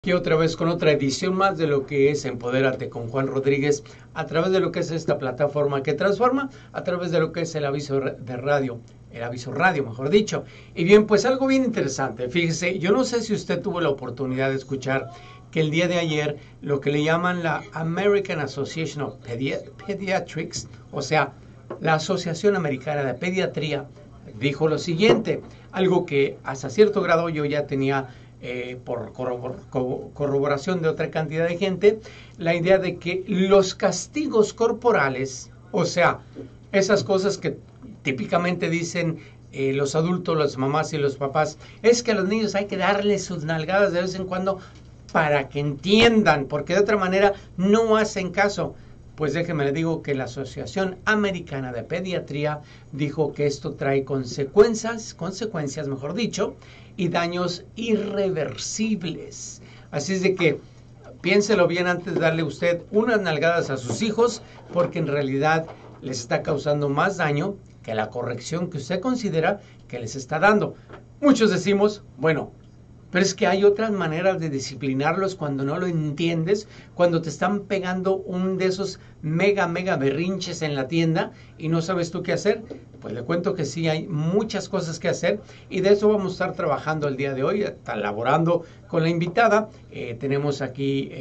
Aquí otra vez con otra edición más de lo que es Empodérate con Juan Rodríguez, a través de lo que es esta plataforma que transforma, a través de lo que es el aviso de radio, el aviso radio, mejor dicho. Y bien, pues algo bien interesante, fíjese, yo no sé si usted tuvo la oportunidad de escuchar que el día de ayer lo que le llaman la American Association of Pediatrics, o sea, la Asociación Americana de Pediatría, dijo lo siguiente, algo que hasta cierto grado yo ya tenía por corroboración de otra cantidad de gente, la idea de que los castigos corporales, o sea, esas cosas que típicamente dicen los adultos, las mamás y los papás, es que a los niños hay que darles sus nalgadas de vez en cuando para que entiendan, porque de otra manera no hacen caso. Pues déjeme le digo que la Asociación Americana de Pediatría dijo que esto trae consecuencias mejor dicho, y daños irreversibles. Así es de que piénselo bien antes de darle usted unas nalgadas a sus hijos, porque en realidad les está causando más daño que la corrección que usted considera que les está dando. Muchos decimos, bueno, pero es que hay otras maneras de disciplinarlos cuando no lo entiendes, cuando te están pegando un de esos mega berrinches en la tienda y no sabes tú qué hacer. Pues le cuento que sí, hay muchas cosas que hacer y de eso vamos a estar trabajando el día de hoy, elaborando con la invitada. Tenemos aquí,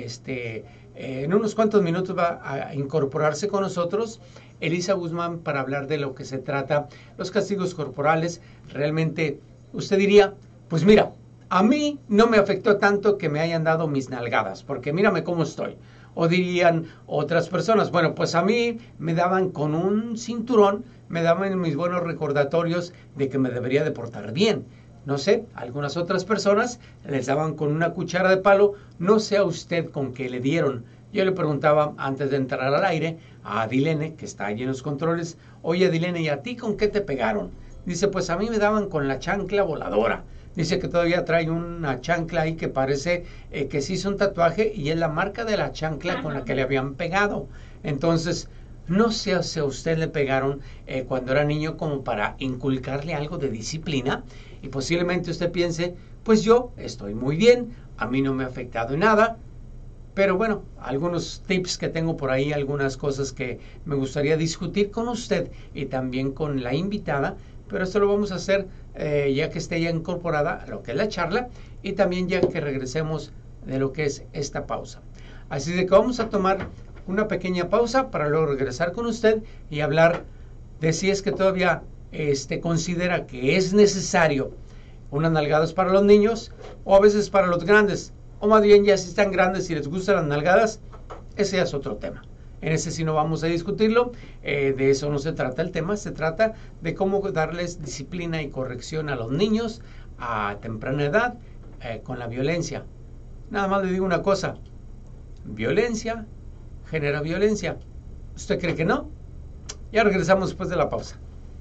en unos cuantos minutos va a incorporarse con nosotros Elisa Guzmán para hablar de lo que se trata, los castigos corporales. Realmente usted diría, pues mira, a mí no me afectó tanto que me hayan dado mis nalgadas, porque mírame cómo estoy. O dirían otras personas, bueno, pues a mí me daban con un cinturón, me daban mis buenos recordatorios de que me debería de portar bien. No sé, algunas otras personas les daban con una cuchara de palo, no sé a usted con qué le dieron. Yo le preguntaba antes de entrar al aire a Adilene, que está allí en los controles, oye Adilene, ¿y a ti con qué te pegaron? Dice, pues a mí me daban con la chancla voladora. Dice que todavía trae una chancla ahí que parece que se hizo un tatuaje y es la marca de la chancla con la que le habían pegado. Entonces, no sé si a usted le pegaron cuando era niño como para inculcarle algo de disciplina y posiblemente usted piense, pues yo estoy muy bien, a mí no me ha afectado en nada. Pero bueno, algunos tips que tengo por ahí, algunas cosas que me gustaría discutir con usted y también con la invitada, pero esto lo vamos a hacer ya que esté ya incorporada a lo que es la charla y también ya que regresemos de lo que es esta pausa. Así de que vamos a tomar una pequeña pausa para luego regresar con usted y hablar de si es que todavía considera que es necesario unas nalgadas para los niños o a veces para los grandes, o más bien ya si están grandes y les gustan las nalgadas, ese ya es otro tema. En ese sí no vamos a discutirlo, de eso no se trata el tema, se trata de cómo darles disciplina y corrección a los niños a temprana edad con la violencia. Nada más le digo una cosa, violencia genera violencia. ¿Usted cree que no? Ya regresamos después de la pausa.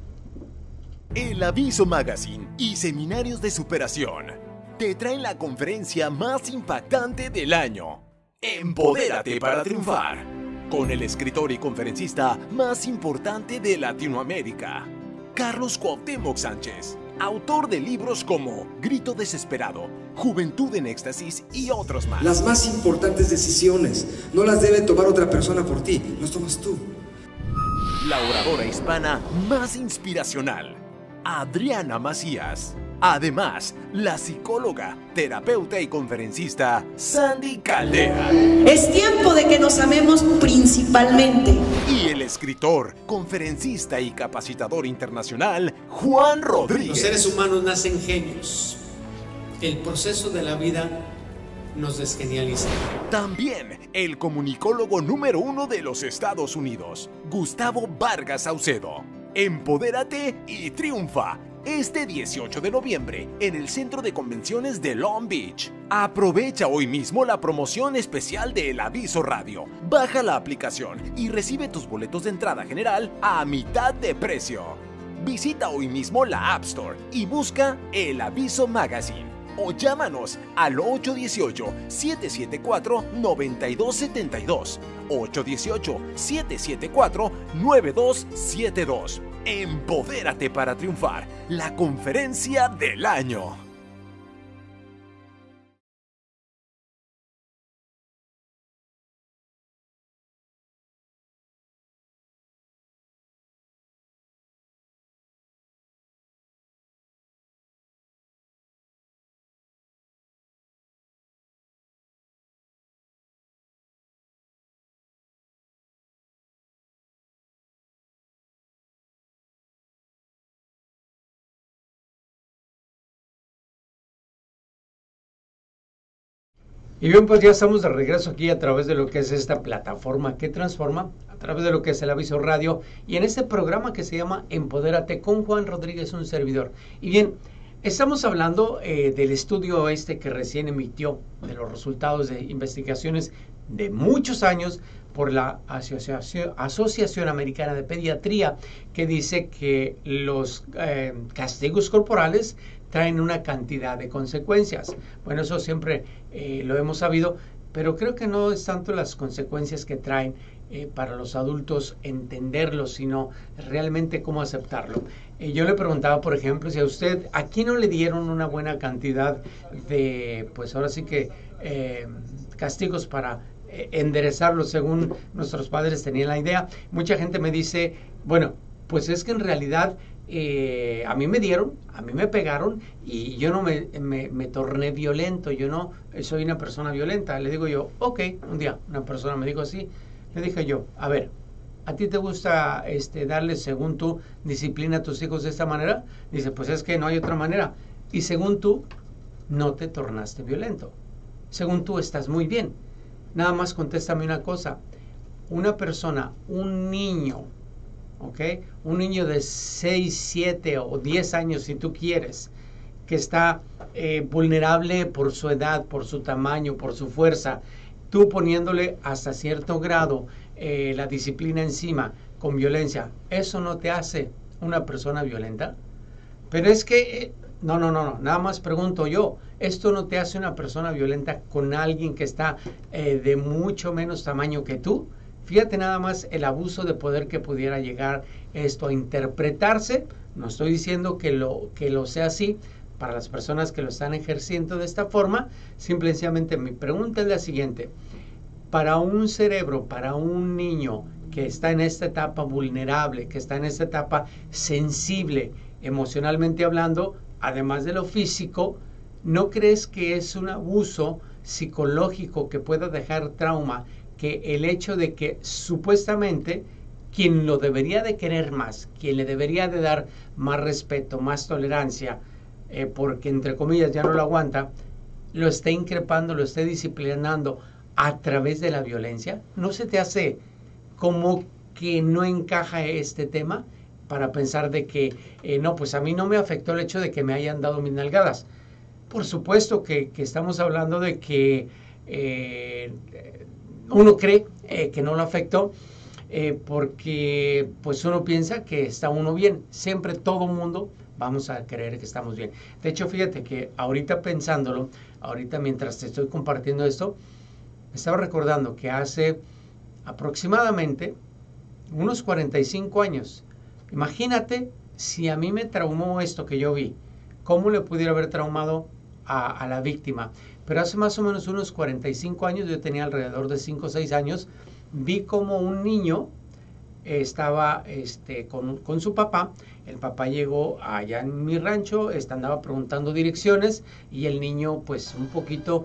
El Aviso Magazine y Seminarios de Superación te traen la conferencia más impactante del año. Empodérate para triunfar. Con el escritor y conferencista más importante de Latinoamérica, Carlos Cuauhtémoc Sánchez, autor de libros como Grito Desesperado, Juventud en Éxtasis y otros más. Las más importantes decisiones no las debe tomar otra persona por ti, las tomas tú. La oradora hispana más inspiracional, Adriana Macías. Además, la psicóloga, terapeuta y conferencista Sandy Caldera. Es tiempo de que nos amemos principalmente. Y el escritor, conferencista y capacitador internacional Juan Rodríguez. Los seres humanos nacen genios. El proceso de la vida nos desgenializa. También el comunicólogo número 1 de los Estados Unidos, Gustavo Vargas Saucedo. Empodérate y triunfa. Este 18 de noviembre en el Centro de Convenciones de Long Beach. Aprovecha hoy mismo la promoción especial de El Aviso Radio. Baja la aplicación y recibe tus boletos de entrada general a mitad de precio. Visita hoy mismo la App Store y busca El Aviso Magazine o llámanos al 818-774-9272. 818-774-9272. Empodérate para triunfar, la conferencia del año. Y bien, pues ya estamos de regreso aquí a través de lo que es esta plataforma que transforma, a través de lo que es el Aviso Radio y en este programa que se llama Empodérate con Juan Rodríguez, un servidor. Y bien, estamos hablando del estudio que recién emitió, de los resultados de investigaciones de muchos años por la Asociación Americana de Pediatría, que dice que los castigos corporales traen una cantidad de consecuencias. Bueno, eso siempre lo hemos sabido, pero creo que no es tanto las consecuencias que traen para los adultos entenderlo, sino realmente cómo aceptarlo. Yo le preguntaba, por ejemplo, si a usted, aquí no le dieron una buena cantidad de, pues ahora sí que castigos para enderezarlo según nuestros padres tenían la idea. Mucha gente me dice, bueno, pues es que en realidad a mí me dieron, a mí me pegaron y yo no me torné violento, yo no soy una persona violenta. Le digo yo, ok, un día una persona me dijo así, le dije yo, a ver, ¿a ti te gusta darle, según tú, disciplina a tus hijos de esta manera? Dice, pues es que no hay otra manera. Y según tú, no te tornaste violento. Según tú, estás muy bien. Nada más contéstame una cosa. Una persona, un niño, ¿ok? Un niño de 6, 7 o 10 años, si tú quieres, que está vulnerable por su edad, por su tamaño, por su fuerza, tú poniéndole hasta cierto grado la disciplina encima con violencia, ¿eso no te hace una persona violenta? Pero es que, no, nada más pregunto yo, ¿esto no te hace una persona violenta con alguien que está de mucho menos tamaño que tú? Fíjate nada más el abuso de poder que pudiera llegar esto a interpretarse. No estoy diciendo que lo sea así para las personas que lo están ejerciendo de esta forma. Simplemente mi pregunta es la siguiente. Para un cerebro, para un niño que está en esta etapa vulnerable, que está en esta etapa sensible, emocionalmente hablando, además de lo físico, ¿no crees que es un abuso psicológico que pueda dejar trauma? Que el hecho de que supuestamente quien lo debería de querer más, quien le debería de dar más respeto, más tolerancia, porque entre comillas ya no lo aguanta, lo esté increpando, lo esté disciplinando a través de la violencia. ¿No se te hace como que no encaja este tema para pensar de que no, pues a mí no me afectó el hecho de que me hayan dado mis nalgadas? Por supuesto que estamos hablando de que uno cree que no lo afectó porque pues uno piensa que está uno bien. Siempre todo mundo vamos a creer que estamos bien. De hecho, fíjate que ahorita pensándolo, ahorita mientras te estoy compartiendo esto, me estaba recordando que hace aproximadamente unos 45 años, imagínate si a mí me traumó esto que yo vi, ¿cómo le pudiera haber traumado a la víctima? Pero hace más o menos unos 45 años, yo tenía alrededor de 5 o 6 años, vi como un niño estaba con su papá. El papá llegó allá en mi rancho, andaba preguntando direcciones y el niño pues un poquito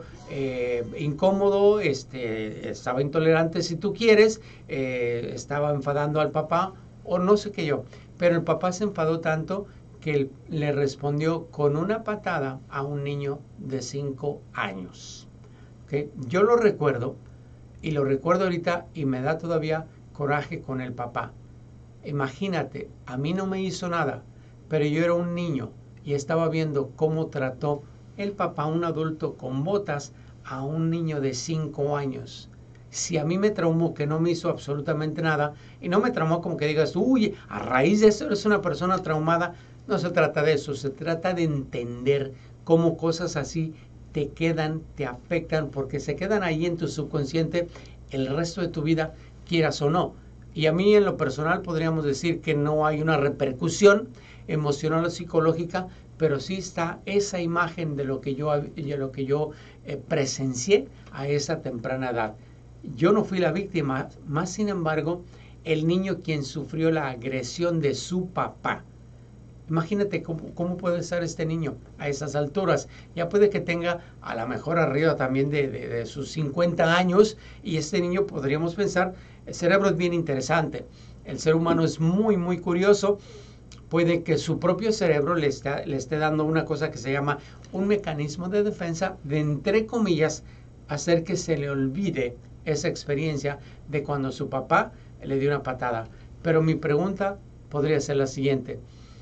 incómodo, estaba intolerante si tú quieres, estaba enfadando al papá o no sé qué yo. Pero el papá se enfadó tanto que le respondió con una patada a un niño de 5 años. ¿Okay? Yo lo recuerdo y lo recuerdo ahorita y me da todavía coraje con el papá. Imagínate, a mí no me hizo nada, pero yo era un niño y estaba viendo cómo trató el papá, un adulto con botas, a un niño de 5 años. Si a mí me traumó que no me hizo absolutamente nada, y no me traumó como que digas, uy, a raíz de eso eres una persona traumada, no se trata de eso, se trata de entender cómo cosas así te quedan, te afectan, porque se quedan ahí en tu subconsciente el resto de tu vida, quieras o no. Y a mí en lo personal podríamos decir que no hay una repercusión emocional o psicológica, pero sí está esa imagen de lo que yo presencié a esa temprana edad. Yo no fui la víctima, más sin embargo, el niño quien sufrió la agresión de su papá. Imagínate cómo puede estar este niño a esas alturas. Ya puede que tenga a lo mejor arriba también de sus 50 años y este niño podríamos pensar, el cerebro es bien interesante. El ser humano es muy, muy curioso. Puede que su propio cerebro le esté dando una cosa que se llama un mecanismo de defensa de, entre comillas, hacer que se le olvide esa experiencia de cuando su papá le dio una patada. Pero mi pregunta podría ser la siguiente.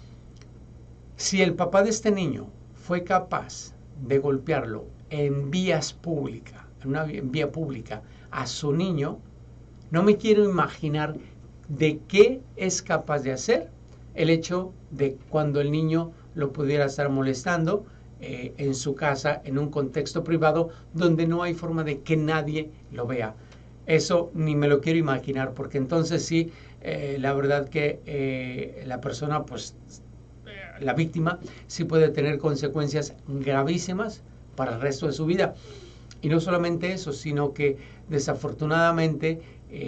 Si el papá de este niño fue capaz de golpearlo en vías públicas, en vía pública, a su niño, no me quiero imaginar de qué es capaz de hacer el hecho de cuando el niño lo pudiera estar molestando en su casa, en un contexto privado, donde no hay forma de que nadie lo vea. Eso ni me lo quiero imaginar, porque entonces sí, la verdad que la persona, pues, la víctima, sí puede tener consecuencias gravísimas para el resto de su vida. Y no solamente eso, sino que desafortunadamente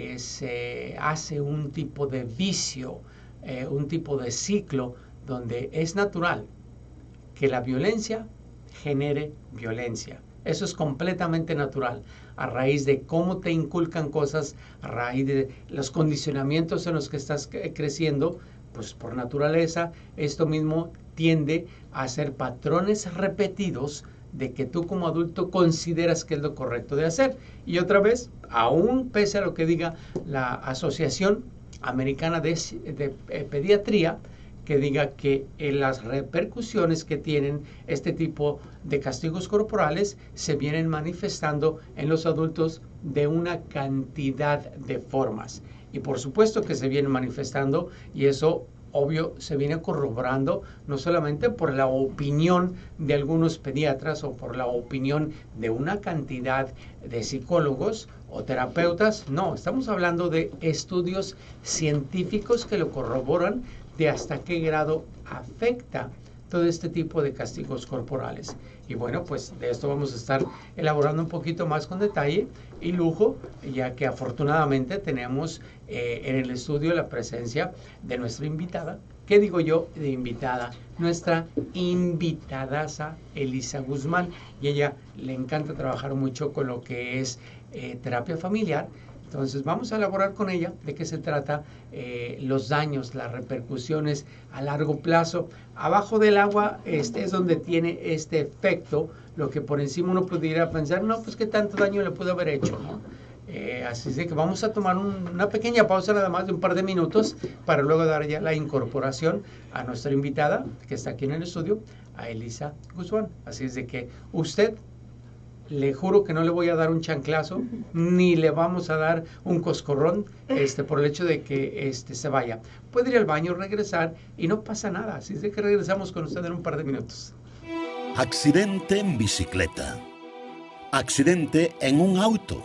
se hace un tipo de vicio, un tipo de ciclo donde es natural que la violencia genere violencia. Eso es completamente natural, a raíz de cómo te inculcan cosas, a raíz de los condicionamientos en los que estás creciendo, pues por naturaleza esto mismo tiende a ser patrones repetidos de que tú como adulto consideras que es lo correcto de hacer. Y otra vez, aún pese a lo que diga la Asociación Americana de Pediatría, que diga que las repercusiones que tienen este tipo de castigos corporales se vienen manifestando en los adultos de una cantidad de formas. Y por supuesto que se vienen manifestando, y eso obvio se viene corroborando no solamente por la opinión de algunos pediatras o por la opinión de una cantidad de psicólogos o terapeutas, no, estamos hablando de estudios científicos que lo corroboran de hasta qué grado afecta todo este tipo de castigos corporales. Y bueno, pues de esto vamos a estar elaborando un poquito más con detalle y lujo, ya que afortunadamente tenemos en el estudio la presencia de nuestra invitada. ¿Qué digo yo de invitada? Nuestra invitadaza Elisa Guzmán, y ella le encanta trabajar mucho con lo que es terapia familiar. Entonces vamos a elaborar con ella de qué se trata, los daños, las repercusiones a largo plazo. Abajo del agua es donde tiene este efecto, lo que por encima uno pudiera pensar, no, pues qué tanto daño le pudo haber hecho, ¿no? Así es de que vamos a tomar una pequeña pausa nada más de un par de minutos para luego dar ya la incorporación a nuestra invitada que está aquí en el estudio, a Elisa Guzmán. Así es de que usted, le juro que no le voy a dar un chanclazo, ni le vamos a dar un coscorrón por el hecho de que se vaya. Puede ir al baño, regresar y no pasa nada. Así es de que regresamos con usted en un par de minutos. Accidente en bicicleta. Accidente en un auto.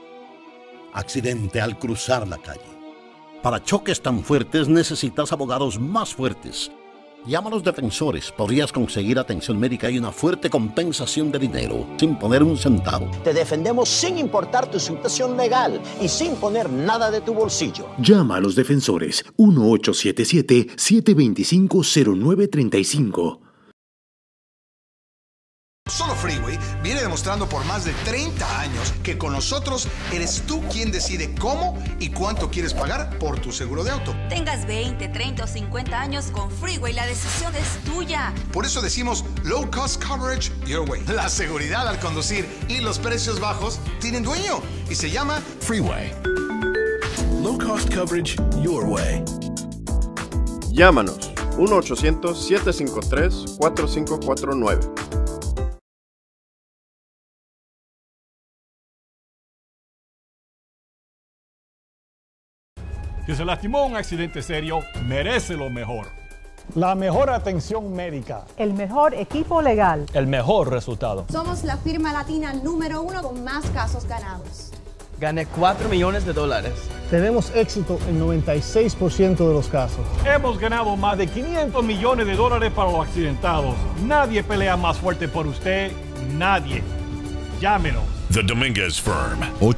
Accidente al cruzar la calle. Para choques tan fuertes necesitas abogados más fuertes. Llama a los defensores. Podrías conseguir atención médica y una fuerte compensación de dinero sin poner un centavo. Te defendemos sin importar tu situación legal y sin poner nada de tu bolsillo. Llama a los defensores 1877-725-0935. Solo Freeway viene demostrando por más de 30 años que con nosotros eres tú quien decide cómo y cuánto quieres pagar por tu seguro de auto. Tengas 20, 30 o 50 años, con Freeway la decisión es tuya. Por eso decimos Low Cost Coverage Your Way. La seguridad al conducir y los precios bajos tienen dueño y se llama Freeway. Low Cost Coverage Your Way. Llámanos 1-800-753-4549. Si se lastimó en un accidente serio, merece lo mejor. La mejor atención médica. El mejor equipo legal. El mejor resultado. Somos la firma latina número 1 con más casos ganados. Gané $4 millones. Tenemos éxito en 96% de los casos. Hemos ganado más de $500 millones para los accidentados. Nadie pelea más fuerte por usted. Nadie. Llámenos. The Dominguez Firm.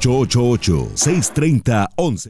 888-630-11.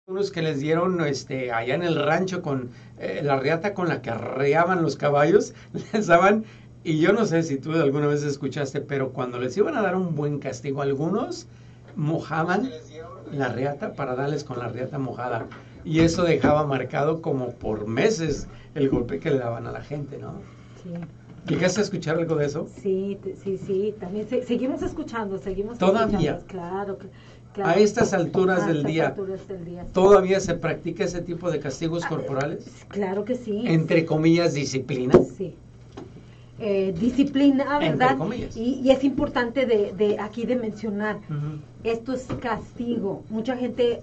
Unos que les dieron allá en el rancho con la riata con la que arreaban los caballos, les daban, y yo no sé si tú alguna vez escuchaste, pero cuando les iban a dar un buen castigo a algunos, mojaban la riata para darles con la riata mojada. Y eso dejaba marcado como por meses el golpe que le daban a la gente, ¿no? Sí. ¿Llegaste a escuchar algo de eso? Sí, también seguimos escuchando, ¿Todavía? Claro. A estas alturas del día, ¿todavía se practica ese tipo de castigos corporales? Claro que sí. Entre comillas, disciplina. Sí. Disciplina, ¿verdad? Entre comillas. Y es importante de aquí de mencionar, esto es castigo. Mucha gente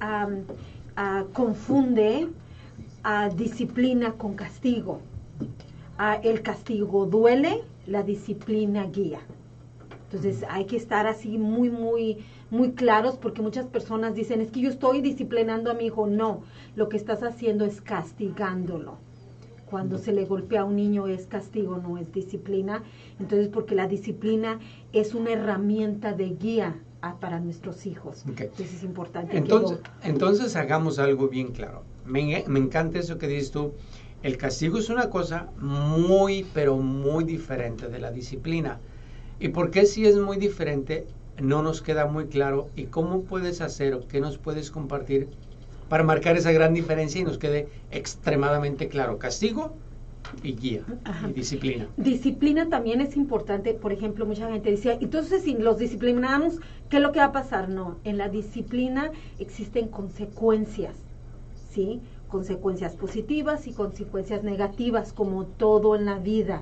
confunde disciplina con castigo. El castigo duele, la disciplina guía. Entonces hay que estar así muy claros, porque muchas personas dicen, es que yo estoy disciplinando a mi hijo. No, lo que estás haciendo es castigándolo. Cuando se le golpea a un niño es castigo, no es disciplina. Entonces, porque la disciplina es una herramienta de guía para nuestros hijos. Okay. Entonces es importante. Entonces hagamos algo bien claro. Me encanta eso que dices tú. El castigo es una cosa muy, pero muy diferente de la disciplina. ¿Y por qué si es muy diferente? No nos queda muy claro. ¿Y cómo puedes hacer o qué nos puedes compartir para marcar esa gran diferencia y nos quede extremadamente claro? Castigo y guía. Ajá. Y disciplina. Disciplina también es importante. Por ejemplo, mucha gente decía, entonces si los disciplinamos, ¿qué es lo que va a pasar? No, en la disciplina existen consecuencias, ¿sí? Consecuencias positivas y consecuencias negativas, como todo en la vida.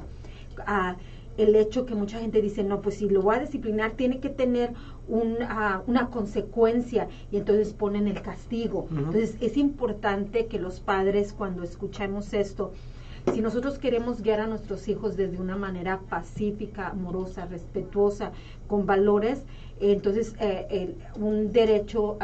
El hecho que mucha gente dice, no, pues si lo voy a disciplinar tiene que tener una consecuencia, y entonces ponen el castigo. Entonces es importante que los padres, cuando escuchamos esto, si nosotros queremos guiar a nuestros hijos desde una manera pacífica, amorosa, respetuosa, con valores, entonces un derecho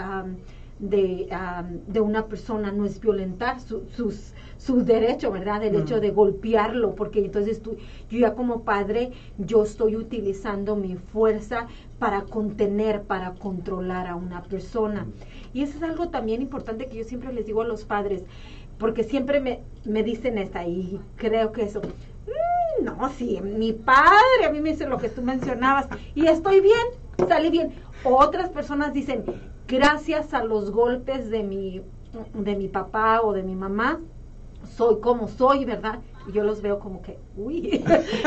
de una persona no es violentar su derecho, ¿verdad? El hecho de golpearlo, porque entonces yo ya como padre, yo estoy utilizando mi fuerza para contener, para controlar a una persona. Y eso es algo también importante que yo siempre les digo a los padres, porque siempre me dicen y creo que eso, no, sí, mi padre a mí me dice lo que tú mencionabas, y estoy bien, salí bien. Otras personas dicen, gracias a los golpes de mi papá o de mi mamá, soy como soy, ¿verdad? Y yo los veo como que, uy.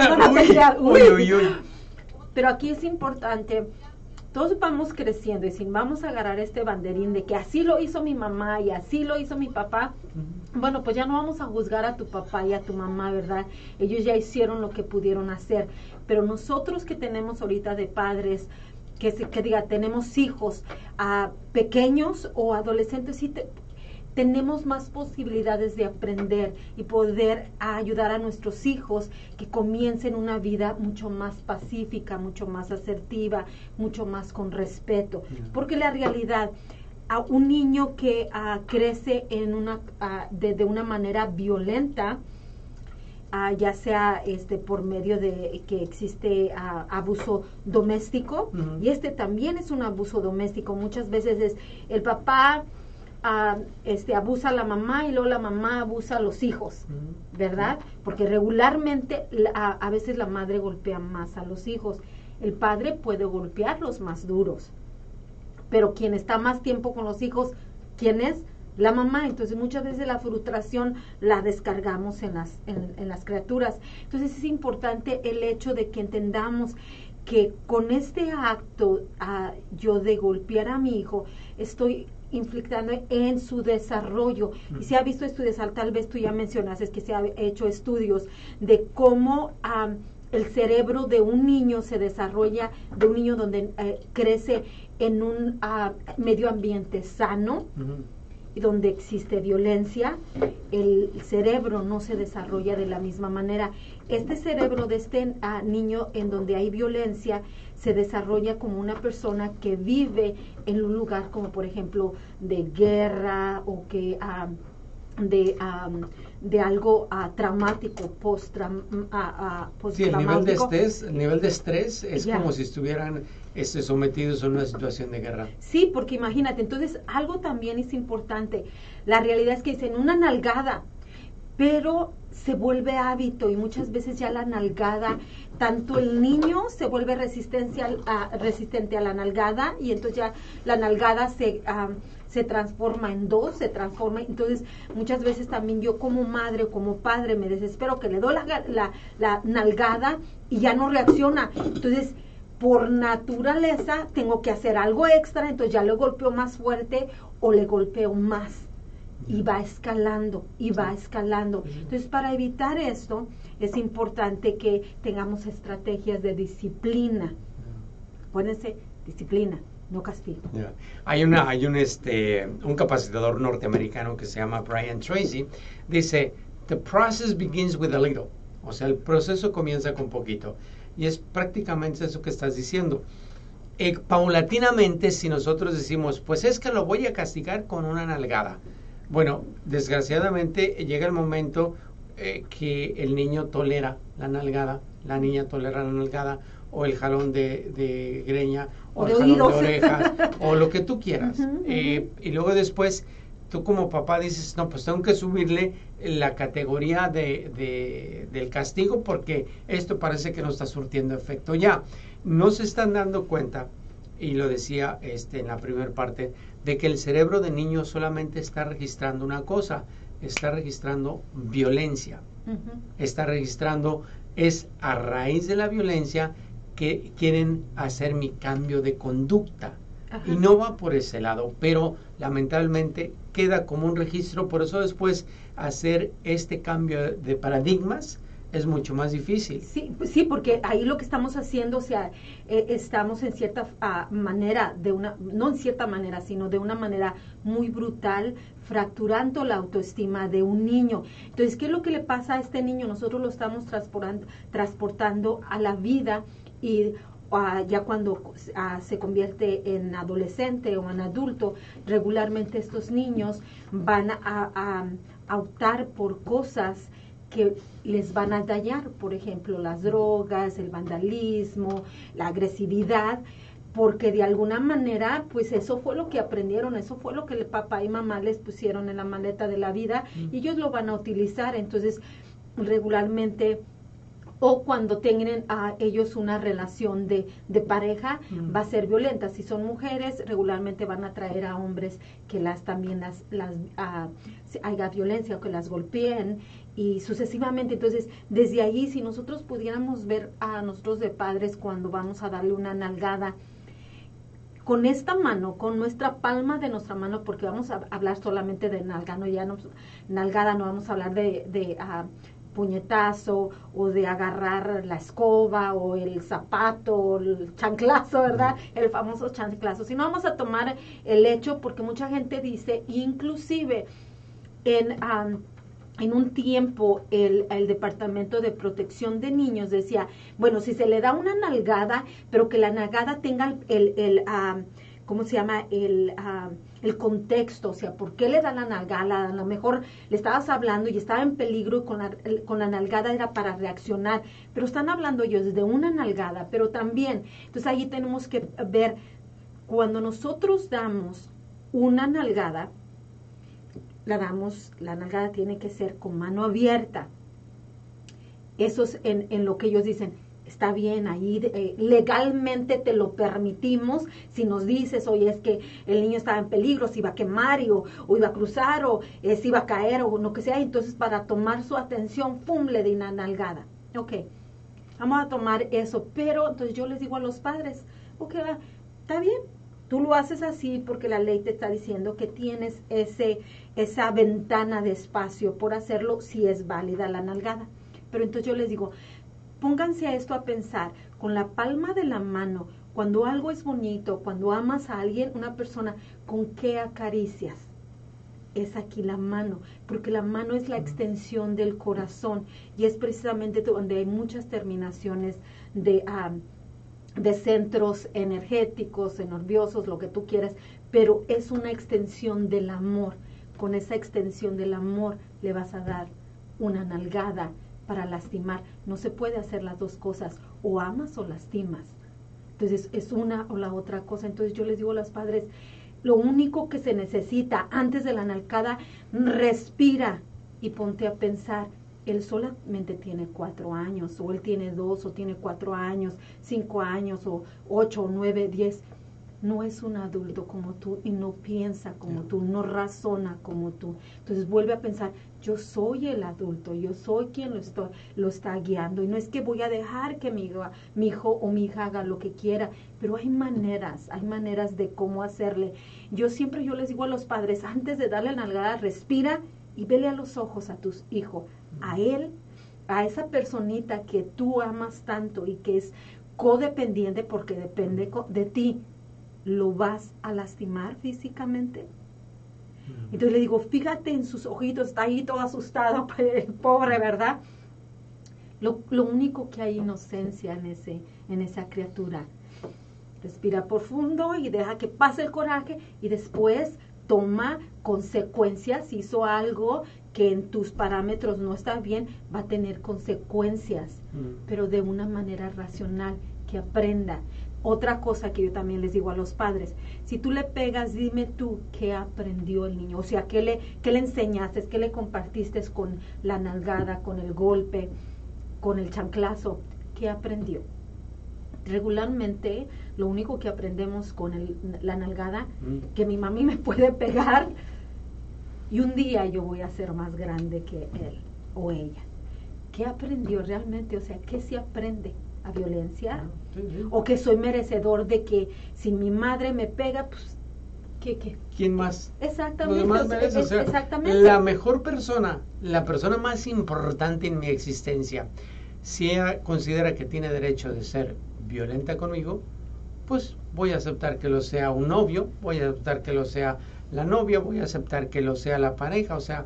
Pero aquí es importante, todos vamos creciendo, y si vamos a agarrar este banderín de que así lo hizo mi mamá y así lo hizo mi papá, bueno, pues ya no vamos a juzgar a tu papá y a tu mamá, ¿verdad? Ellos ya hicieron lo que pudieron hacer, pero nosotros que tenemos ahorita de padres, que diga, tenemos hijos pequeños o adolescentes, sí tenemos más posibilidades de aprender y poder ayudar a nuestros hijos que comiencen una vida mucho más pacífica, mucho más asertiva, mucho más con respeto. Porque la realidad, a un niño que crece de una manera violenta, ya sea por medio de que existe abuso doméstico, y también es un abuso doméstico. Muchas veces es el papá abusa a la mamá y luego la mamá abusa a los hijos, ¿verdad? Porque regularmente a veces la madre golpea más a los hijos. El padre puede golpearlos más duros, pero quien está más tiempo con los hijos, ¿quién es? La mamá. Entonces muchas veces la frustración la descargamos en las criaturas. Entonces es importante el hecho de que entendamos que con este acto yo de golpear a mi hijo estoy inflictando en su desarrollo. Y se ha visto estudios, tal vez tú ya mencionaste que se ha hecho estudios de cómo el cerebro de un niño se desarrolla, de un niño donde crece en un medio ambiente sano, y donde existe violencia, el cerebro no se desarrolla de la misma manera. Este cerebro de este niño en donde hay violencia se desarrolla como una persona que vive en un lugar como por ejemplo de guerra o que de algo traumático, sí, el nivel de estrés es como si estuvieran sometidos a una situación de guerra. Sí, porque imagínate, entonces algo también es importante. La realidad es que dicen una nalgada, pero se vuelve hábito y muchas veces ya la nalgada, tanto el niño se vuelve resistente a la nalgada y entonces ya la nalgada se transforma en dos, entonces muchas veces también yo como madre o como padre me desespero que le doy la nalgada y ya no reacciona, entonces por naturaleza tengo que hacer algo extra, entonces ya le golpeo más fuerte o le golpeo más y va escalando. Entonces para evitar esto es importante que tengamos estrategias de disciplina. Acuérdense, disciplina, no castigo. Yeah. Hay un capacitador norteamericano que se llama Brian Tracy, dice, the process begins with a little, o sea, el proceso comienza con poquito, y es prácticamente eso que estás diciendo. Paulatinamente, si nosotros decimos, pues es que lo voy a castigar con una nalgada, bueno, desgraciadamente llega el momento que el niño tolera la nalgada, la niña tolera la nalgada, o el jalón de greña, o el jalón de orejas, o lo que tú quieras. Y luego después, tú como papá dices, no, pues tengo que subirle la categoría del castigo porque esto parece que no está surtiendo efecto ya. No se están dando cuenta, y lo decía en la primera parte, de que el cerebro de niño solamente está registrando una cosa, está registrando violencia. Está registrando, es a raíz de la violencia que quieren hacer mi cambio de conducta. Ajá. Y no va por ese lado, pero lamentablemente queda como un registro, por eso después hacer este cambio de paradigmas es mucho más difícil. Sí, porque ahí lo que estamos haciendo, o sea, estamos en cierta manera, no en cierta manera, sino de una manera muy brutal, fracturando la autoestima de un niño. Entonces, ¿qué es lo que le pasa a este niño? Nosotros lo estamos transportando a la vida y ya cuando se convierte en adolescente o en adulto, regularmente estos niños van a optar por cosas que les van a dañar, por ejemplo, las drogas, el vandalismo, la agresividad, porque de alguna manera, pues eso fue lo que aprendieron, eso fue lo que el papá y mamá les pusieron en la maleta de la vida, y ellos lo van a utilizar. Entonces, regularmente, o cuando tengan a ellos una relación de pareja, va a ser violenta. Si son mujeres, regularmente van a traer a hombres que haya violencia o que las golpeen, y sucesivamente. Entonces, desde ahí, si nosotros pudiéramos ver a nosotros de padres cuando vamos a darle una nalgada, con esta mano, con nuestra palma de nuestra mano, porque vamos a hablar solamente de nalgada, no vamos a hablar de puñetazo o de agarrar la escoba o el zapato o el chanclazo, ¿verdad? El famoso chanclazo. Si no, vamos a tomar el hecho, porque mucha gente dice, inclusive en un tiempo el Departamento de Protección de Niños decía, bueno, si se le da una nalgada, pero que la nalgada tenga ¿cómo se llama? El contexto, o sea, ¿por qué le da la nalgada? A lo mejor le estabas hablando y estaba en peligro y con la nalgada era para reaccionar, pero están hablando ellos de una nalgada, pero también, entonces ahí tenemos que ver, cuando nosotros damos una nalgada, la nalgada tiene que ser con mano abierta. Eso es en lo que ellos dicen. Está bien, ahí legalmente te lo permitimos. Si nos dices, oye, es que el niño estaba en peligro, se iba a quemar o iba a cruzar o se iba a caer o lo que sea, entonces para tomar su atención, ¡pum!, le di una nalgada. Ok, vamos a tomar eso, pero entonces yo les digo a los padres, ok, está bien, tú lo haces así porque la ley te está diciendo que tienes esa ventana de espacio por hacerlo si es válida la nalgada. Pero entonces yo les digo, pónganse a esto a pensar, con la palma de la mano, cuando algo es bonito, cuando amas a alguien, una persona, ¿con qué acaricias? Es aquí la mano, porque la mano es la extensión del corazón y es precisamente donde hay muchas terminaciones de centros energéticos, nerviosos, lo que tú quieras, pero es una extensión del amor. Con esa extensión del amor le vas a dar una nalgada para lastimar. No se puede hacer las dos cosas, o amas o lastimas. Entonces es una o la otra cosa. Entonces yo les digo a los padres, lo único que se necesita antes de la nalgada, respira y ponte a pensar. Él solamente tiene 4 años, o él tiene 2, o tiene 4 años, 5 años, o 8, 9, 10. No es un adulto como tú y no piensa como tú, no razona como tú. Entonces vuelve a pensar, yo soy el adulto, yo soy quien lo está guiando. Y no es que voy a dejar que mi hijo o mi hija haga lo que quiera, pero hay maneras de cómo hacerle. Yo les digo a los padres, antes de darle la nalgada, respira y vele a los ojos a tus hijos, a él, a esa personita que tú amas tanto y que es codependiente porque depende de ti. ¿Lo vas a lastimar físicamente? Entonces le digo, fíjate en sus ojitos, está ahí todo asustado, pobre, ¿verdad? Lo único que hay inocencia en esa criatura. Respira profundo y deja que pase el coraje y después toma consecuencias. Si hizo algo que en tus parámetros no está bien, va a tener consecuencias, pero de una manera racional, que aprenda. Otra cosa que yo también les digo a los padres, si tú le pegas, dime tú qué aprendió el niño, o sea, qué le enseñaste, qué le compartiste con la nalgada, con el golpe, con el chanclazo, qué aprendió. Regularmente, lo único que aprendemos con la nalgada, que mi mami me puede pegar y un día yo voy a ser más grande que él o ella. ¿Qué aprendió realmente? O sea, ¿qué se aprende? ¿A violencia? ¿O que soy merecedor de que si mi madre me pega, pues, ¿qué? ¿Quién más? Exactamente. Exactamente. La mejor persona, la persona más importante en mi existencia, si ella considera que tiene derecho de ser violenta conmigo, pues voy a aceptar que lo sea un novio, voy a aceptar que lo sea la novia, voy a aceptar que lo sea la pareja, o sea,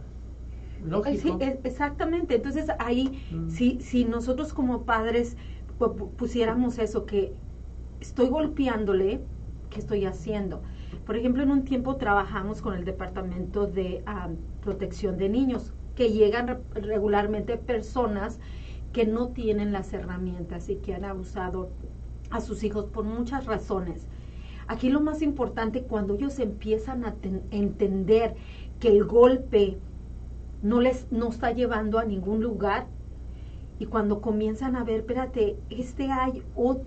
lógico. Sí, exactamente. Entonces ahí, si nosotros como padres pusiéramos eso, que estoy golpeándole, ¿qué estoy haciendo? Por ejemplo, en un tiempo trabajamos con el Departamento de Protección de Niños, que llegan regularmente personas que no tienen las herramientas y que han abusado a sus hijos por muchas razones. Aquí lo más importante, cuando ellos empiezan a entender que el golpe no está llevando a ningún lugar, y cuando comienzan a ver, espérate, hay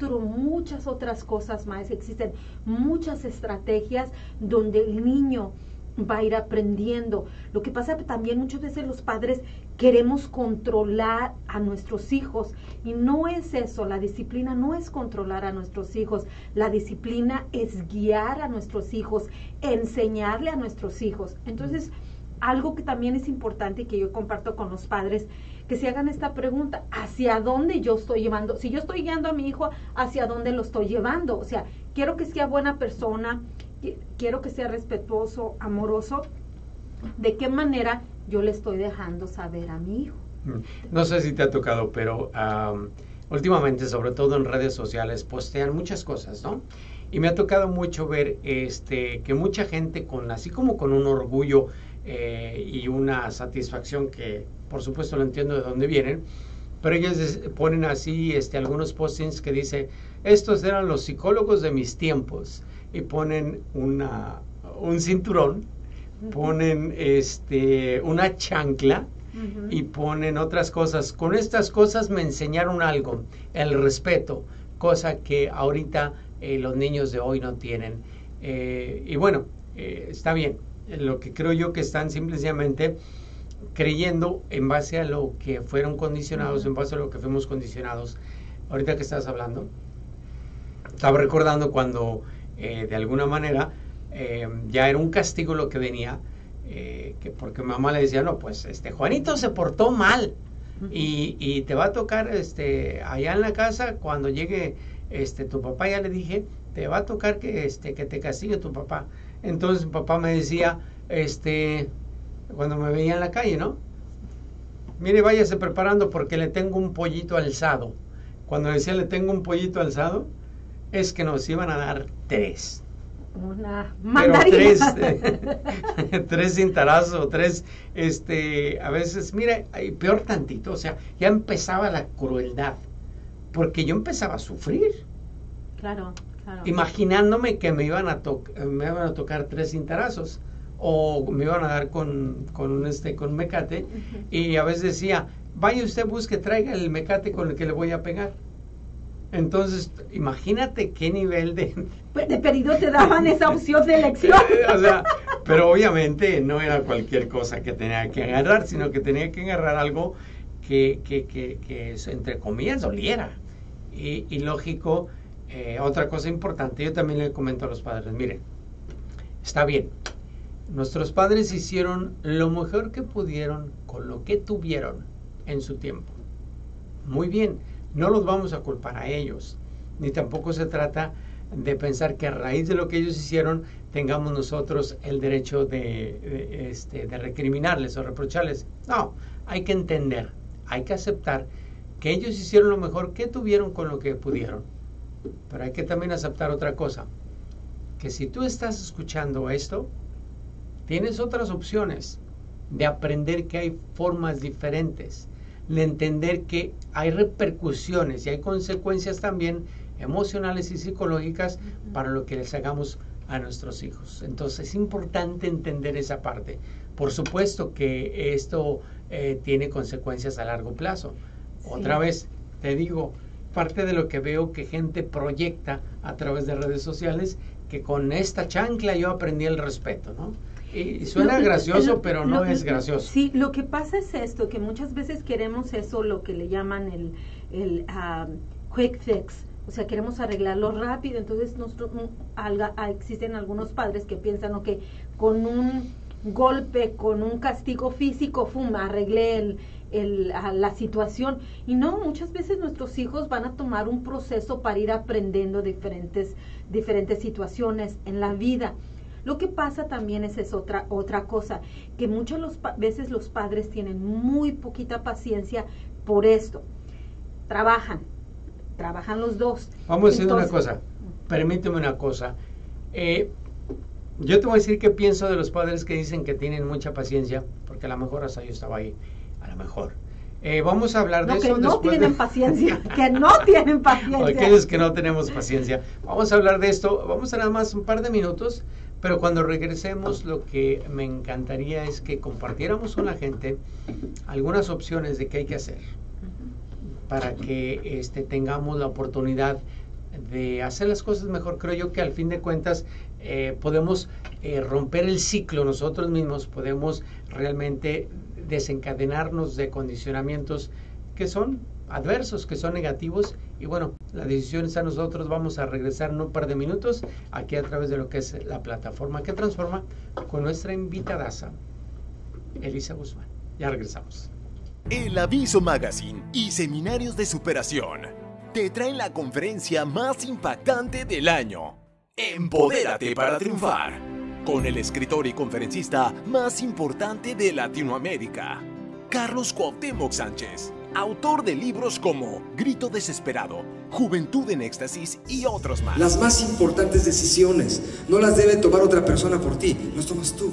muchas otras cosas más, existen muchas estrategias donde el niño va a ir aprendiendo. Lo que pasa también muchas veces los padres queremos controlar a nuestros hijos y no es eso. La disciplina no es controlar a nuestros hijos, la disciplina es guiar a nuestros hijos, enseñarle a nuestros hijos. Entonces, algo que también es importante y que yo comparto con los padres, que se hagan esta pregunta, ¿hacia dónde yo estoy llevando? Si yo estoy guiando a mi hijo, ¿hacia dónde lo estoy llevando? O sea, quiero que sea buena persona, quiero que sea respetuoso, amoroso. ¿De qué manera yo le estoy dejando saber a mi hijo? No sé si te ha tocado, pero últimamente, sobre todo en redes sociales, postean muchas cosas, ¿no? Y me ha tocado mucho ver que mucha gente, así como con un orgullo y una satisfacción que por supuesto lo entiendo de dónde vienen, pero ellos ponen así algunos postings que dice, estos eran los psicólogos de mis tiempos, y ponen un cinturón, ponen una chancla, y ponen otras cosas. Con estas cosas me enseñaron algo, el respeto, cosa que ahorita los niños de hoy no tienen. Y bueno, está bien. Lo que creo yo que están simplemente creyendo en base a lo que fueron condicionados, en base a lo que fuimos condicionados. Ahorita que estás hablando, estaba recordando cuando de alguna manera ya era un castigo lo que venía, que porque mamá le decía, no, pues Juanito se portó mal y te va a tocar allá en la casa cuando llegue tu papá. Ya le dije, te va a tocar que te castigue tu papá. Entonces mi papá me decía, cuando me veía en la calle, ¿no? Mire, váyase preparando porque le tengo un pollito alzado. Cuando decía le tengo un pollito alzado, es que nos iban a dar 3. Una mandarina. Pero 3 cintarazos, 3, a veces, mira, peor tantito, o sea, ya empezaba la crueldad, porque yo empezaba a sufrir. Claro, claro. Imaginándome que me iban a tocar 3 cintarazos o me iban a dar con mecate, y a veces decía, vaya usted, busque, traiga el mecate con el que le voy a pegar. Entonces, imagínate qué nivel de pedido te daban esa opción de elección. O sea, pero obviamente no era cualquier cosa que tenía que agarrar, sino que tenía que agarrar algo que entre comillas doliera. Y lógico, otra cosa importante, yo también le comento a los padres, miren, está bien, nuestros padres hicieron lo mejor que pudieron con lo que tuvieron en su tiempo. Muy bien, no los vamos a culpar a ellos, ni tampoco se trata de pensar que a raíz de lo que ellos hicieron tengamos nosotros el derecho de recriminarles o reprocharles. No, hay que entender, hay que aceptar que ellos hicieron lo mejor que tuvieron con lo que pudieron. Pero hay que también aceptar otra cosa, que si tú estás escuchando esto, tienes otras opciones de aprender que hay formas diferentes, de entender que hay repercusiones y hay consecuencias también emocionales y psicológicas para lo que les hagamos a nuestros hijos. Entonces es importante entender esa parte. Por supuesto que esto tiene consecuencias a largo plazo. Sí. Otra vez, te digo, parte de lo que veo que gente proyecta a través de redes sociales, que con esta chancla yo aprendí el respeto, ¿no? Y suena gracioso, pero no es gracioso. Sí, lo que pasa es esto, que muchas veces queremos eso, lo que le llaman el quick fix, o sea, queremos arreglarlo rápido. Entonces existen algunos padres que piensan, ok, con un golpe, con un castigo físico, arreglé la situación. Y no, muchas veces nuestros hijos van a tomar un proceso para ir aprendiendo diferentes situaciones en la vida. Lo que pasa también es otra cosa, que muchas veces los padres tienen muy poquita paciencia por esto. Trabajan los dos. Vamos a decir una cosa, permíteme una cosa. Yo te voy a decir qué pienso de los padres que dicen que tienen mucha paciencia, porque a lo mejor hasta yo estaba ahí, a lo mejor. Vamos a hablar de eso que no tienen paciencia, que no tienen paciencia. Aquellos que no tenemos paciencia. Vamos a hablar de esto, vamos a nada más un par de minutos, pero cuando regresemos lo que me encantaría es que compartiéramos con la gente algunas opciones de qué hay que hacer para que tengamos la oportunidad de hacer las cosas mejor. Creo yo que al fin de cuentas podemos romper el ciclo nosotros mismos, podemos realmente desencadenarnos de condicionamientos que son adversos, que son negativos, y bueno, la decisión está a nosotros. Vamos a regresar en un par de minutos aquí a través de lo que es la plataforma que transforma con nuestra invitadaza Elisa Guzmán. Ya regresamos. El Aviso Magazine y Seminarios de Superación te traen la conferencia más impactante del año. Empodérate para triunfar, con el escritor y conferencista más importante de Latinoamérica, Carlos Cuauhtémoc Sánchez, autor de libros como Grito Desesperado, Juventud en Éxtasis y otros más. Las más importantes decisiones no las debe tomar otra persona por ti, las tomas tú.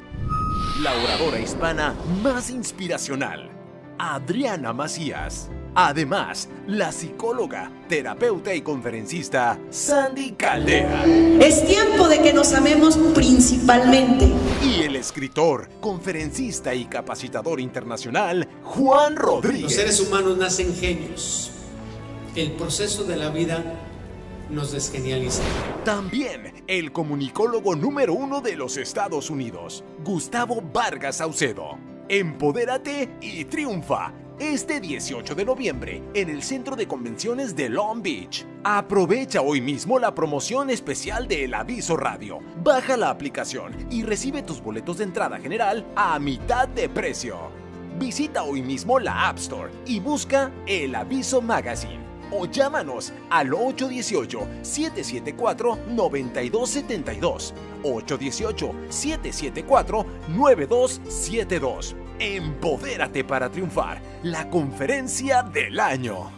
La oradora hispana más inspiracional, Adriana Macías. Además, la psicóloga, terapeuta y conferencista Sandy Caldera. Es tiempo de que nos amemos principalmente. Y el escritor, conferencista y capacitador internacional Juan Rodríguez. Los seres humanos nacen genios. El proceso de la vida nos desgenializa. También el comunicólogo número 1 de los Estados Unidos, Gustavo Vargas Saucedo. Empodérate y triunfa. Este 18 de noviembre en el Centro de Convenciones de Long Beach. Aprovecha hoy mismo la promoción especial de El Aviso Radio. Baja la aplicación y recibe tus boletos de entrada general a mitad de precio. Visita hoy mismo la App Store y busca El Aviso Magazine. O llámanos al 818-774-9272. 818-774-9272. Empodérate para triunfar, la conferencia del año.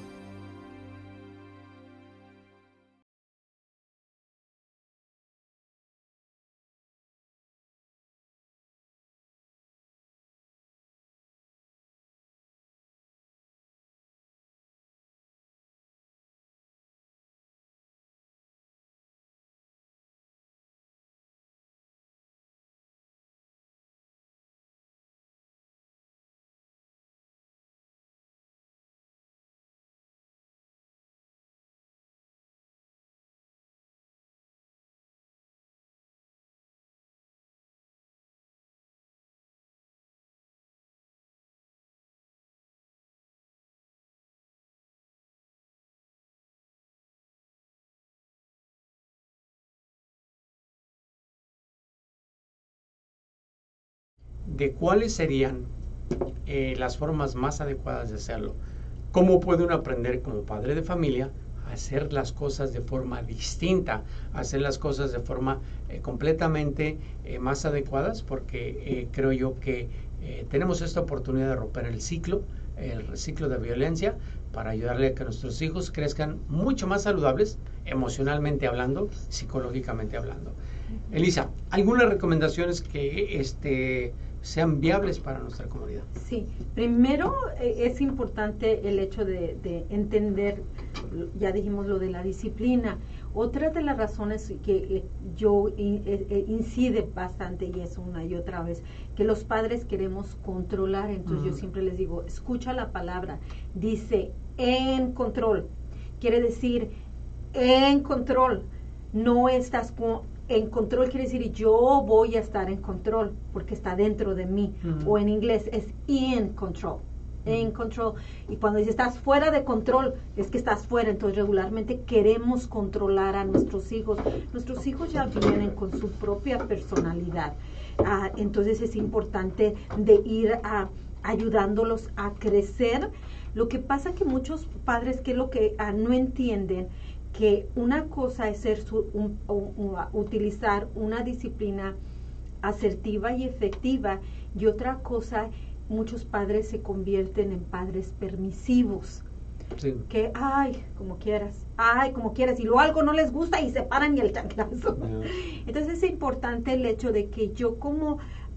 de cuáles serían las formas más adecuadas de hacerlo. ¿Cómo puede uno aprender como padre de familia a hacer las cosas de forma distinta, a hacer las cosas de forma completamente más adecuadas? Porque creo yo que tenemos esta oportunidad de romper el ciclo de violencia, para ayudarle a que nuestros hijos crezcan mucho más saludables, emocionalmente hablando, psicológicamente hablando. Elisa, ¿algunas recomendaciones que sean viables para nuestra comunidad? Sí, primero es importante el hecho de entender, ya dijimos lo de la disciplina. Otra de las razones que yo incide bastante, y es una y otra vez, que los padres queremos controlar. Entonces yo siempre les digo, escucha la palabra, dice en control, quiere decir en control, no estás en control, quiere decir yo voy a estar en control porque está dentro de mí. O en inglés es in control. En control. Y cuando dice estás fuera de control, es que estás fuera. Entonces regularmente queremos controlar a nuestros hijos. Nuestros hijos ya vienen con su propia personalidad. Entonces es importante de ir ayudándolos a crecer. Lo que pasa que muchos padres, que es lo que no entienden, que una cosa es utilizar una disciplina asertiva y efectiva, y otra cosa, muchos padres se convierten en padres permisivos. Sí. Que, como quieras, y luego algo no les gusta y se paran y el chanclazo. Entonces es importante el hecho de que yo como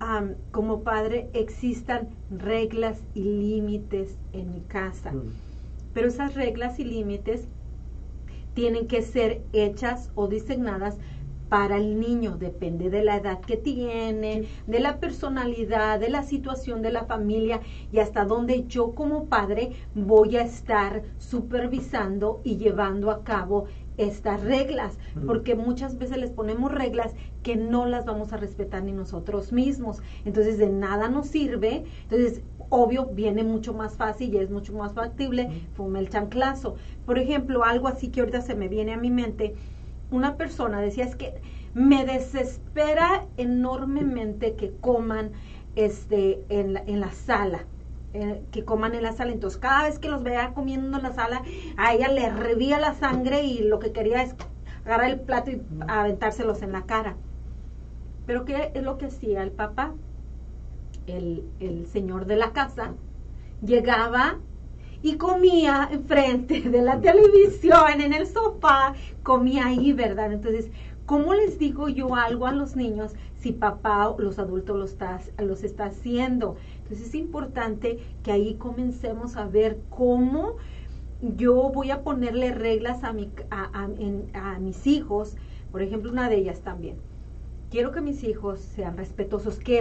padre existan reglas y límites en mi casa. Pero esas reglas y límites tienen que ser hechas o diseñadas para el niño, depende de la edad que tiene, de la personalidad, de la situación de la familia, y hasta donde yo como padre voy a estar supervisando y llevando a cabo estas reglas, porque muchas veces les ponemos reglas que no las vamos a respetar ni nosotros mismos. Entonces de nada nos sirve. Entonces obvio viene mucho más fácil y es mucho más factible, fue el chanclazo. Por ejemplo, algo así que ahorita se me viene a mi mente, una persona decía, es que me desespera enormemente que coman en la sala, que coman en la sala. Entonces cada vez que los veía comiendo en la sala, a ella le hervía la sangre y lo que quería es agarrar el plato y aventárselos en la cara. Pero ¿qué es lo que hacía el papá? El señor de la casa llegaba y comía enfrente de la televisión, en el sofá, comía ahí, ¿verdad? Entonces, ¿cómo les digo yo algo a los niños si papá o los adultos los está haciendo? Entonces es importante que ahí comencemos a ver cómo yo voy a ponerle reglas a mis hijos. Por ejemplo, una de ellas también. Quiero que mis hijos sean respetuosos, que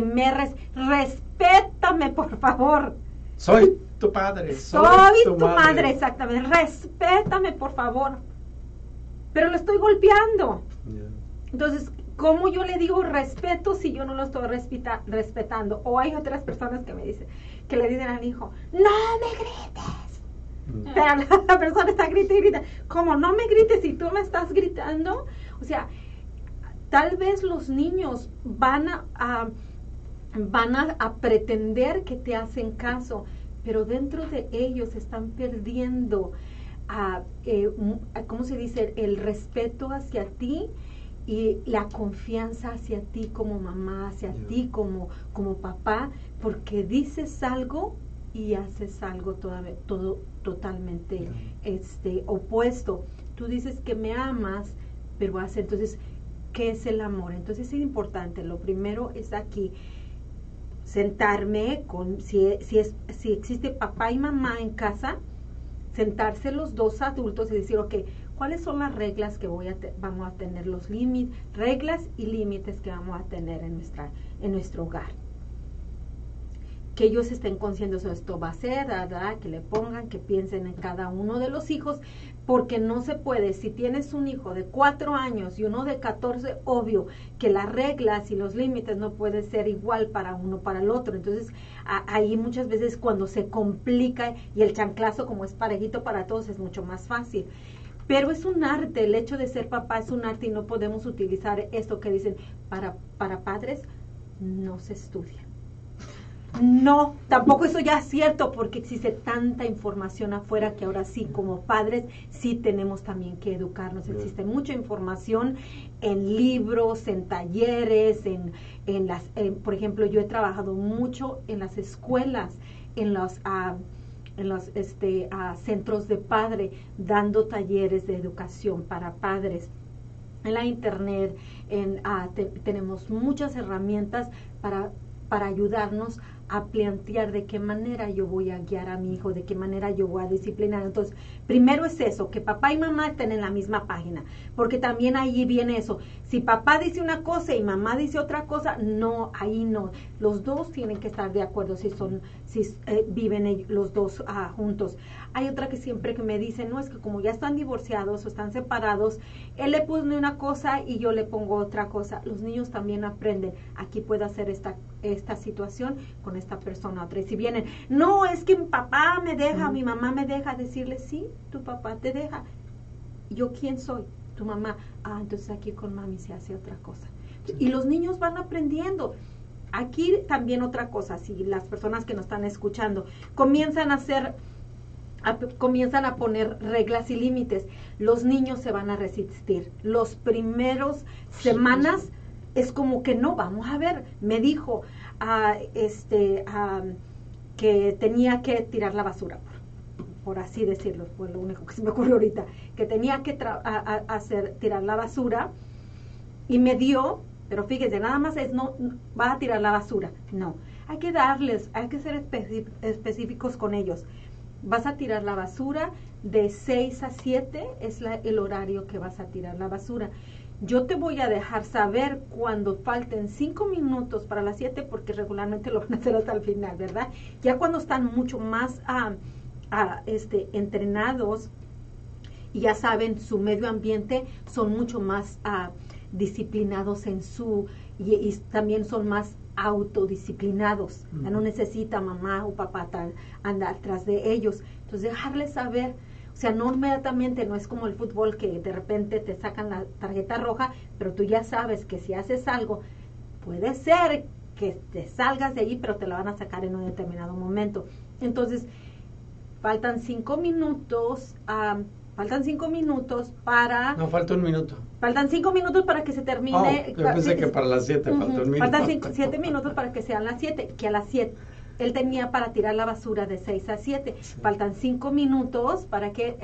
respétame, por favor. Soy tu padre. Soy tu madre, exactamente. Respétame, por favor. Pero lo estoy golpeando. Entonces, ¿cómo yo le digo respeto si yo no lo estoy respetando? O hay otras personas que le dicen al hijo, no me grites. Pero la persona está gritando y grita. ¿Cómo no me grites si tú me estás gritando? O sea, tal vez los niños van a pretender que te hacen caso, pero dentro de ellos están perdiendo, ¿cómo se dice? El respeto hacia ti y la confianza hacia ti como mamá, hacia ti como papá, porque dices algo y haces algo todo totalmente opuesto. Tú dices que me amas, pero entonces, ¿qué es el amor? Entonces es importante. Lo primero es aquí sentarme si existe papá y mamá en casa, sentarse los dos adultos y decir, ok, ¿cuáles son las reglas que vamos a tener, los límites, reglas y límites que vamos a tener en nuestro hogar? Que ellos estén conscientes de esto va a ser, ¿verdad? Que le pongan, que piensen en cada uno de los hijos, porque no se puede. Si tienes un hijo de 4 años y uno de 14, obvio que las reglas y los límites no pueden ser igual para uno para el otro. Entonces ahí muchas veces cuando se complica, y el chanclazo como es parejito para todos es mucho más fácil. Pero es un arte, el hecho de ser papá es un arte, y no podemos utilizar esto que dicen para padres no se estudia. No, tampoco eso ya es cierto, porque existe tanta información afuera que ahora sí, como padres, sí tenemos también que educarnos. Existe mucha información en libros, en talleres, por ejemplo, yo he trabajado mucho en las escuelas, en los centros de padre, dando talleres de educación para padres. En la internet tenemos muchas herramientas para ayudarnos a plantear de qué manera yo voy a guiar a mi hijo, de qué manera yo voy a disciplinar. Entonces, primero es eso, que papá y mamá estén en la misma página, porque también ahí viene eso. Si papá dice una cosa y mamá dice otra cosa, no, ahí no. Los dos tienen que estar de acuerdo si viven los dos juntos. Hay otra que siempre que me dice, no, es que como ya están divorciados o están separados, él le pone una cosa y yo le pongo otra cosa. Los niños también aprenden, aquí puedo hacer esta situación con esta persona otra. Y si vienen, no, es que mi papá me deja, mi mamá me deja, decirle, sí, tu papá te deja. ¿Yo quién soy? Tu mamá. Ah, entonces aquí con mami se hace otra cosa. Sí. Y los niños van aprendiendo. Aquí también otra cosa, si las personas que nos están escuchando comienzan a poner reglas y límites, los niños se van a resistir. Los primeros semanas es como que no, vamos a ver, me dijo que tenía que tirar la basura, por así decirlo, fue lo único que se me ocurrió ahorita, que tenía que tirar la basura, y me dio, pero fíjense, nada más es no va a tirar la basura, no, hay que ser específicos con ellos. Vas a tirar la basura de 6 a 7, es el horario que vas a tirar la basura. Yo te voy a dejar saber cuando falten 5 minutos para las 7, porque regularmente lo van a hacer hasta el final, ¿verdad? Ya cuando están mucho más entrenados y ya saben su medio ambiente, son mucho más disciplinados y también son más autodisciplinados. Ya no necesita mamá o papá andar tras de ellos. Entonces dejarles saber, o sea, no inmediatamente, no es como el fútbol que de repente te sacan la tarjeta roja, pero tú ya sabes que si haces algo, puede ser que te salgas de allí, pero te la van a sacar en un determinado momento. Entonces, faltan 5 minutos, para... No, falta 1 minuto. Faltan 5 minutos para que se termine. Yo pensé que para las 7 falta 1 minuto. Faltan 7 minutos para que sean las 7, que a las 7 él tenía para tirar la basura de 6 a 7. Sí. Faltan 5 minutos para que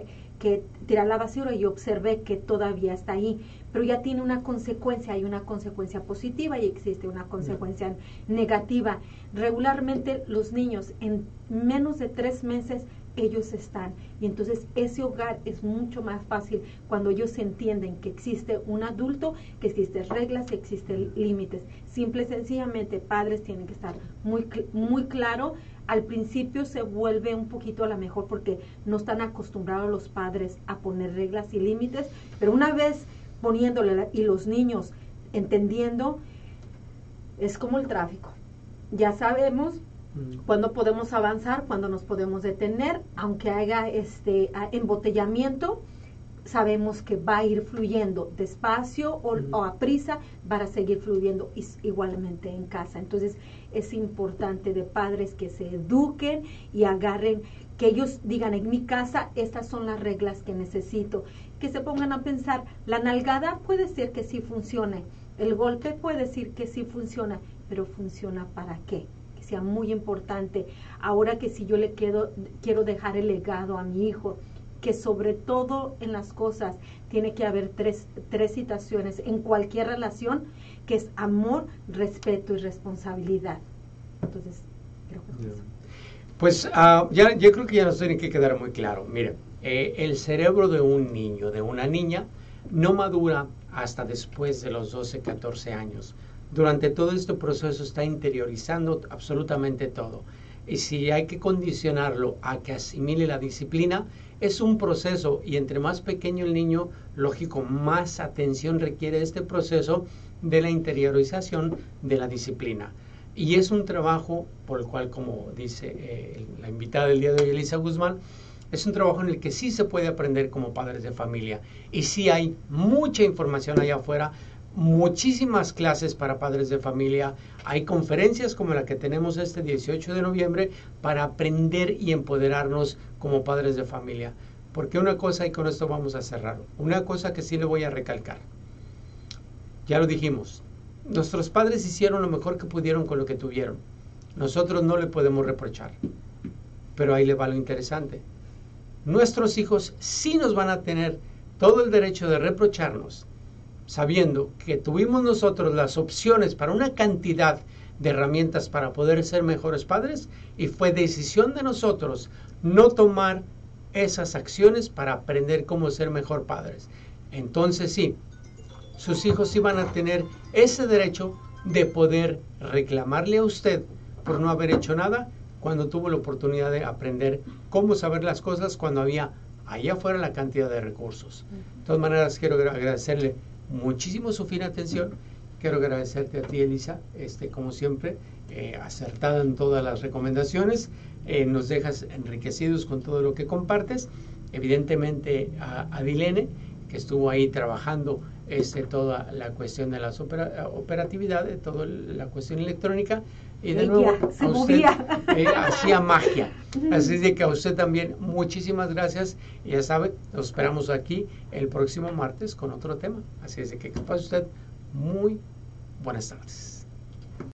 tirar la basura, y yo observé que todavía está ahí, pero ya tiene una consecuencia, hay una consecuencia positiva y existe una consecuencia negativa. Regularmente los niños en menos de 3 meses ellos están, y entonces ese hogar es mucho más fácil cuando ellos entienden que existe un adulto, que existen reglas, que existen límites. Simple y sencillamente, padres tienen que estar muy claro. Al principio se vuelve un poquito a la mejor porque no están acostumbrados los padres a poner reglas y límites, pero una vez poniéndole y los niños entendiendo, es como el tráfico. Ya sabemos cuándo podemos avanzar, cuándo nos podemos detener, aunque haya embotellamiento, sabemos que va a ir fluyendo despacio o a prisa, va a seguir fluyendo igualmente en casa. Entonces es importante de padres que se eduquen y agarren, que ellos digan, en mi casa estas son las reglas que necesito, que se pongan a pensar, la nalgada puede ser que sí funcione, el golpe puede decir que sí funciona, pero ¿funciona para qué? Que sea muy importante. Ahora que si yo le quiero dejar el legado a mi hijo, que sobre todo en las cosas tiene que haber tres situaciones en cualquier relación, que es amor, respeto y responsabilidad. Entonces, creo que es eso. Pues yo creo que ya nos tiene que quedar muy claro. Mire, el cerebro de un niño, de una niña, no madura hasta después de los 12, 14 años. Durante todo este proceso está interiorizando absolutamente todo. Y si hay que condicionarlo a que asimile la disciplina, es un proceso, y entre más pequeño el niño, lógico, más atención requiere este proceso de la interiorización de la disciplina. Y es un trabajo por el cual, como dice la invitada del día de hoy, Elisa Guzmán, es un trabajo en el que sí se puede aprender como padres de familia. Y sí hay mucha información allá afuera, muchísimas clases para padres de familia, hay conferencias como la que tenemos este 18 de noviembre para aprender y empoderarnos como padres de familia. Porque una cosa, y con esto vamos a cerrar, una cosa que sí le voy a recalcar, ya lo dijimos, nuestros padres hicieron lo mejor que pudieron con lo que tuvieron, nosotros no le podemos reprochar, pero ahí le va lo interesante, nuestros hijos sí nos van a tener todo el derecho de reprocharnos, sabiendo que tuvimos nosotros las opciones para una cantidad de herramientas para poder ser mejores padres y fue decisión de nosotros no tomar esas acciones para aprender cómo ser mejor padres. Entonces sí, sus hijos sí van a tener ese derecho de poder reclamarle a usted por no haber hecho nada cuando tuvo la oportunidad de aprender cómo saber las cosas cuando había allá afuera la cantidad de recursos. De todas maneras, quiero agradecerle muchísimo su fina atención. Quiero agradecerte a ti, Elisa, como siempre, acertada en todas las recomendaciones. Nos dejas enriquecidos con todo lo que compartes. Evidentemente a Dilene, que estuvo ahí trabajando toda la cuestión de la operatividad, de toda la cuestión electrónica. Y de nuevo, a usted hacía magia. Así es de que a usted también muchísimas gracias. Y ya sabe, nos esperamos aquí el próximo martes con otro tema. Así es de que pase usted muy buenas tardes.